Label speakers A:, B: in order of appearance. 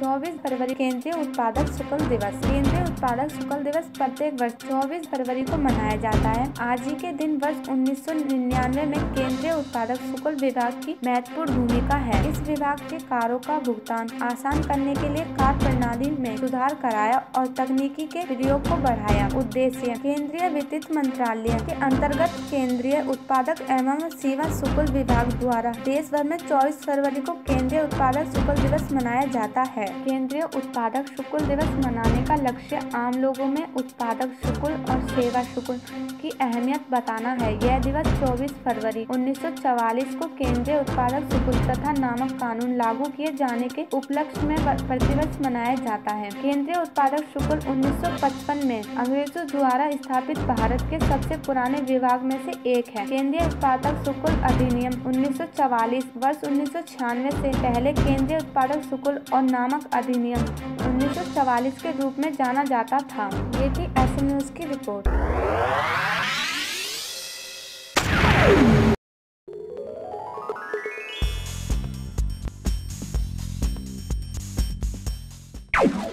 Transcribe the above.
A: 24 फरवरी केंद्रीय उत्पादक शुक्ल दिवस। केंद्रीय उत्पादक शुक्ल दिवस प्रत्येक वर्ष 24 फरवरी को मनाया जाता है। आज ही के दिन वर्ष 1999 में केंद्रीय उत्पादक शुक्ल विभाग की महत्वपूर्ण भूमिका है। इस विभाग के कारों का भुगतान आसान करने के लिए कार प्रणाली में सुधार कराया और तकनीकी के प्रयोग को बढ़ाया। उद्देश्य केंद्रीय वित्त मंत्रालय के अंतर्गत केंद्रीय उत्पादक एवं सेवा शुक्ल विभाग द्वारा देश भर में 24 फरवरी को केंद्रीय उत्पादक शुक्ल दिवस मनाया जाता है। केंद्रीय उत्पादक शुक्ल दिवस मनाने का लक्ष्य आम लोगों में उत्पादक शुक्ल और सेवा शुक्ल की अहमियत बताना है। यह दिवस 24 फरवरी 1944 को केंद्रीय उत्पादक शुक्ल तथा नामक कानून लागू किए जाने के उपलक्ष्य में प्रतिवर्ष मनाया जाता है। केंद्रीय उत्पादक शुक्ल 1955 में अंग्रेजों द्वारा स्थापित भारत के सबसे पुराने विभाग में से एक है। केंद्रीय उत्पादक शुक्ल अधिनियम 1944 वर्ष 1996 से पहले केंद्रीय उत्पादक शुक्ल और नामक अधिनियम 1944 के रूप में जाना जाता था। ये थी ऐसे न्यूज़ की रिपोर्ट।